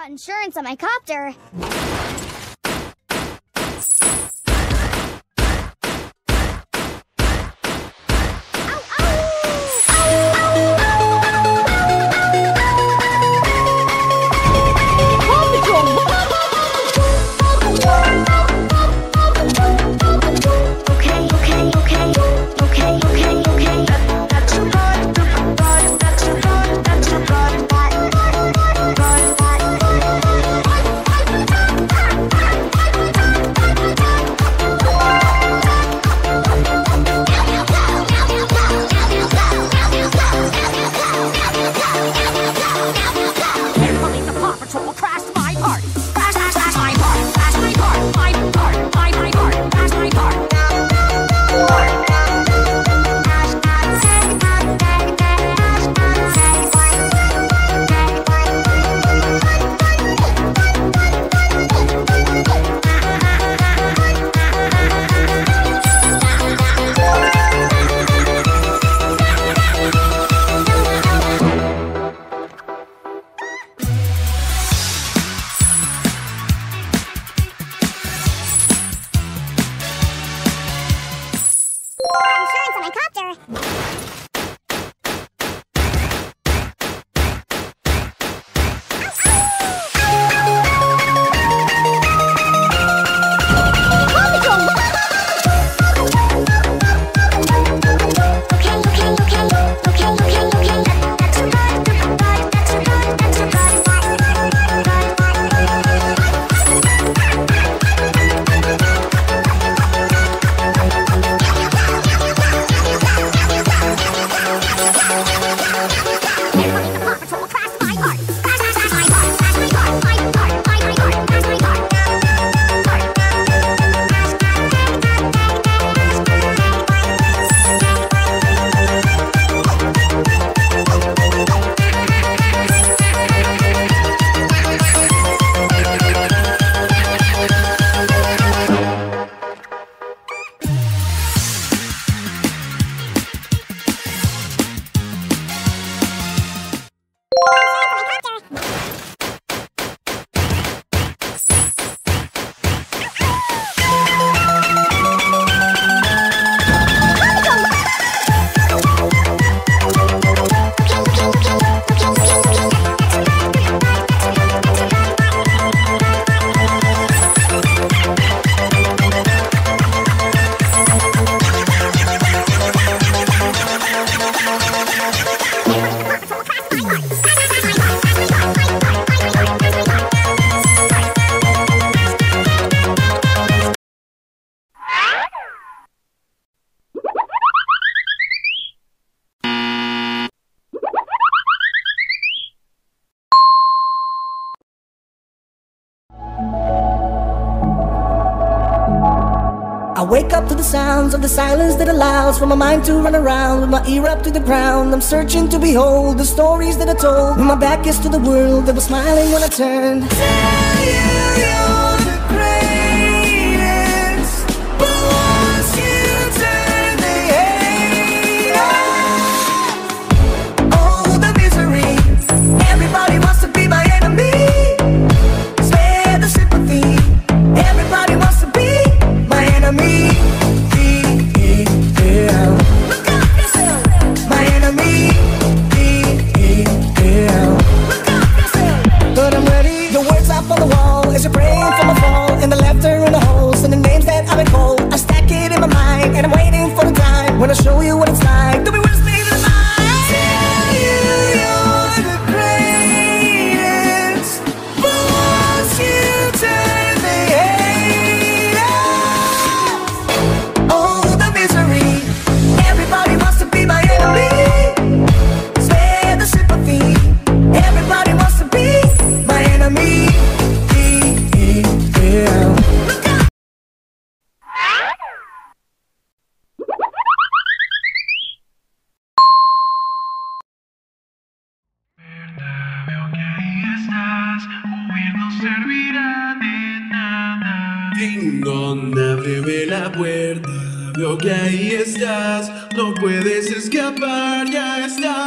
got insurance on my copter. I wake up to the sounds of the silence that allows for my mind to run around with my ear up to the ground. I'm searching to behold the stories that I told when my back is to the world that was smiling when I turned. Tell you you're the greatest, but once you turn the hate, oh, the misery. Everybody wants to be my enemy. Spare the sympathy. Everybody wants to be my enemy. Look out yourself. My enemy. Look out yourself. But I'm ready. The words up on the wall as you're praying for my fall, and the laughter in the holes and the names that I've been called. I stack it in my mind and I'm waiting for the time when I show you what it's like to be worse than mine. Tell you you're the greatest, but once you turn the hate, oh, the misery. Everybody wants to be my enemy. Spare the sympathy. Everybody wants to be my enemy. Look out. Veo que ahí estás, huir no servirá de nada. Ding-dong, ábreme la puerta. Veo que ahí estás, no puedes escapar, ya estás.